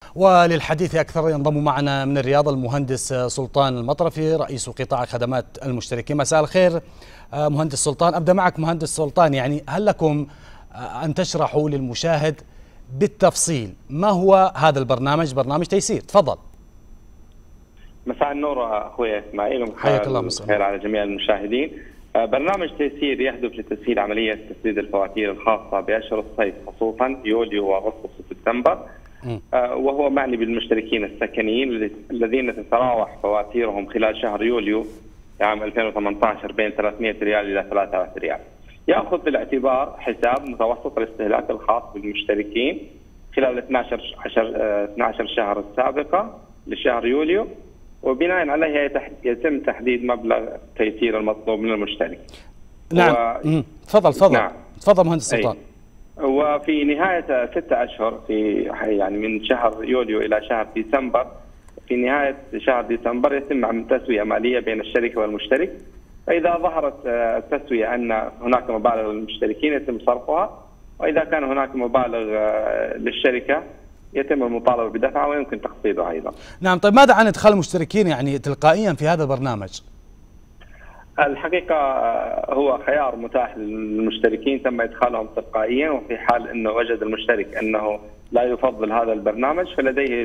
وللحديث أكثر ينضم معنا من الرياض المهندس سلطان المطرفي رئيس قطاع خدمات المشتركين. مساء الخير مهندس سلطان. أبدأ معك مهندس سلطان، يعني هل لكم أن تشرحوا للمشاهد بالتفصيل ما هو هذا البرنامج، برنامج تيسير؟ تفضل. مساء النور أخوي إسماعيل، حياك الله. مساء الخير على جميع المشاهدين. برنامج تيسير يهدف لتسهيل عملية تسديد الفواتير الخاصة بأشهر الصيف خصوصا يوليو وأغسطس وسبتمبر، وهو معني بالمشتركين السكنيين الذين تتراوح فواتيرهم خلال شهر يوليو عام 2018 بين 300 ريال إلى 3000 ريال. يأخذ بالاعتبار حساب متوسط الاستهلاك الخاص بالمشتركين خلال 12 شهر السابقة لشهر يوليو، وبناء عليها يتم تحديد مبلغ التيسير المطلوب من المشترك. نعم. تفضل. نعم. تفضل مهندس سلطان. وفي نهاية 6 أشهر، يعني من شهر يوليو إلى شهر ديسمبر، في نهاية شهر ديسمبر يتم عمل تسوية مالية بين الشركة والمشترك، فإذا ظهرت التسوية أن هناك مبالغ للمشتركين يتم صرفها، وإذا كان هناك مبالغ للشركة يتم المطالبة بدفعها ويمكن تخفيضها أيضا. نعم. طيب ماذا عن إدخال المشتركين يعني تلقائيا في هذا البرنامج؟ الحقيقة هو خيار متاح للمشتركين تم إدخالهم تلقائيا، وفي حال أنه وجد المشترك أنه لا يفضل هذا البرنامج فلديه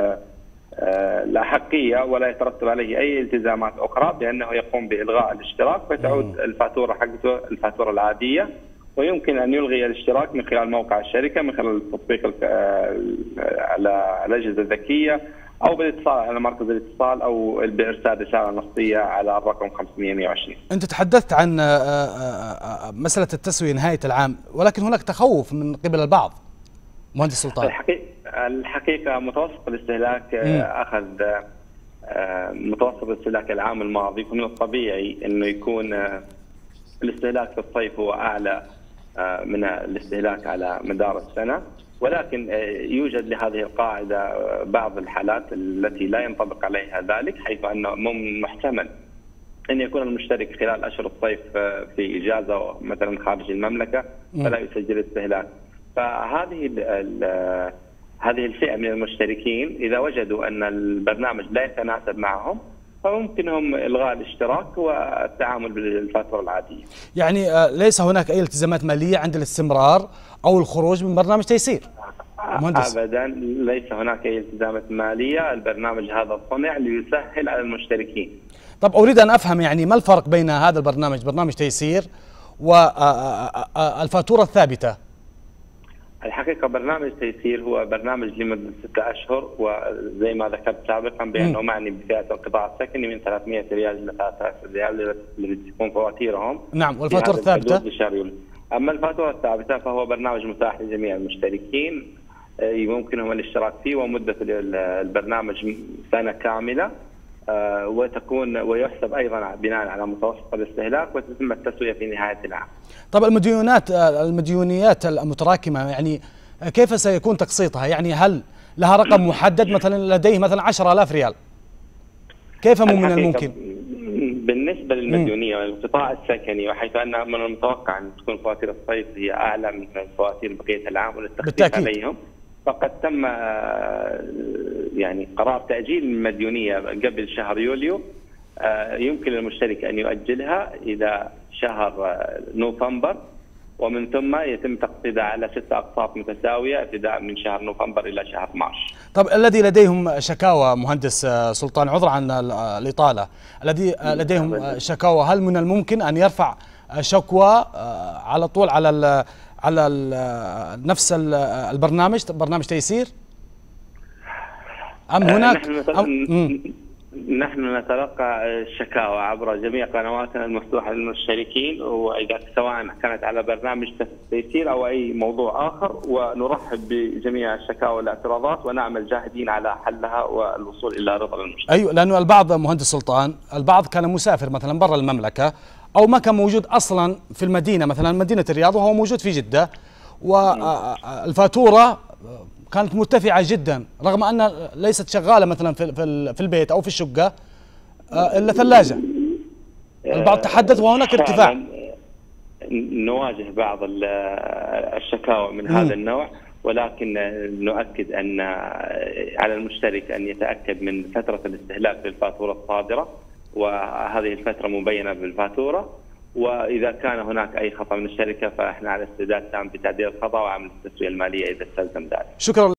الأحقية ولا يترتب عليه أي التزامات أخرى بأنه يقوم بإلغاء الاشتراك، فتعود الفاتورة حقته الفاتورة العادية، ويمكن أن يلغي الاشتراك من خلال موقع الشركة، من خلال التطبيق على الأجهزة الذكية، أو بالاتصال على مركز الاتصال، أو بإرسال رسالة نصية على الرقم 520. أنت تحدثت عن مسألة التسوية نهاية العام، ولكن هناك تخوف من قبل البعض مهندس سلطان. الحقيقة متوسط الاستهلاك أخذ متوسط الاستهلاك العام الماضي، فمن الطبيعي أنه يكون الاستهلاك في الصيف هو أعلى من الاستهلاك على مدار السنة، ولكن يوجد لهذه القاعدة بعض الحالات التي لا ينطبق عليها ذلك، حيث أنه محتمل أن يكون المشترك خلال أشهر الصيف في إجازة مثلا خارج المملكة فلا يسجل استهلاك. فهذه الفئة من المشتركين إذا وجدوا أن البرنامج لا يتناسب معهم فممكنهم إلغاء الاشتراك والتعامل بالفاتورة العادية. يعني ليس هناك أي التزامات مالية عند الاستمرار أو الخروج من برنامج تيسير مهندس؟ أبدا ليس هناك أي التزامات مالية، البرنامج هذا صنع ليسهل على المشتركين. طب أريد أن أفهم يعني ما الفرق بين هذا البرنامج، برنامج تيسير، والفاتورة الثابتة؟ الحقيقة برنامج تيسير هو برنامج لمدة 6 أشهر، وزي ما ذكرت سابقا بأنه معني بفئة القطاع السكني من 300 ريال إلى 3000 ريال التي تكون فواتيرهم. نعم. والفاتورة الثابتة؟ أما الفاتورة الثابتة فهو برنامج متاح لجميع المشتركين يمكنهم الاشتراك فيه، ومدة البرنامج سنة كاملة، ويحسب أيضا بناء على متوسط الاستهلاك، وتتم التسوية في نهاية العام. طب المديونيات المتراكمة يعني كيف سيكون تقسيطها؟ يعني هل لها رقم محدد؟ مثلا لديه مثلا 10,000 ريال، كيف من الممكن؟ بالنسبة للمديونية والقطاع السكني، وحيث أن من المتوقع أن تكون فواتير الصيف هي أعلى من فواتير بقية العام والتخفيف عليهم، فقد تم يعني قرار تأجيل المديونية قبل شهر يوليو. يمكن للمشترك أن يؤجلها إلى شهر نوفمبر، ومن ثم يتم تقسيطها على 6 أقساط متساوية ابتداء من شهر نوفمبر إلى شهر مارس. طب الذي لديهم شكاوى مهندس سلطان، عذرا عن الإطالة، الذي لديهم شكاوى، هل من الممكن أن يرفع شكوى على طول على نفس البرنامج، برنامج تيسير، أم هناك نحن نتلقى الشكاوى عبر جميع قنواتنا المفتوحة للمشتركين، وإذا سواء كانت على برنامج تيسير أو أي موضوع آخر، ونرحب بجميع الشكاوى والاعتراضات ونعمل جاهدين على حلها والوصول إلى رضا المشترك. أيوة، لأنه البعض مهندس سلطان، البعض كان مسافر مثلا برا المملكة أو ما كان موجود أصلا في المدينة، مثلا مدينة الرياض وهو موجود في جدة، والفاتورة كانت مرتفعة جدا رغم أن ليست شغالة مثلا في البيت أو في الشقة إلا ثلاجة. البعض تحدث وهناك ارتفاع. نواجه بعض الشكاوى من هذا النوع، ولكن نؤكد أن على المشترك أن يتأكد من فترة الاستهلاك للفاتورة الصادرة، وهذه الفترة مبينة بالفاتورة، وإذا كان هناك أي خطأ من الشركة فإحنا على استعداد تام بتعديل الخطأ وعمل التسوية المالية إذا استلزم ذلك. شكرا.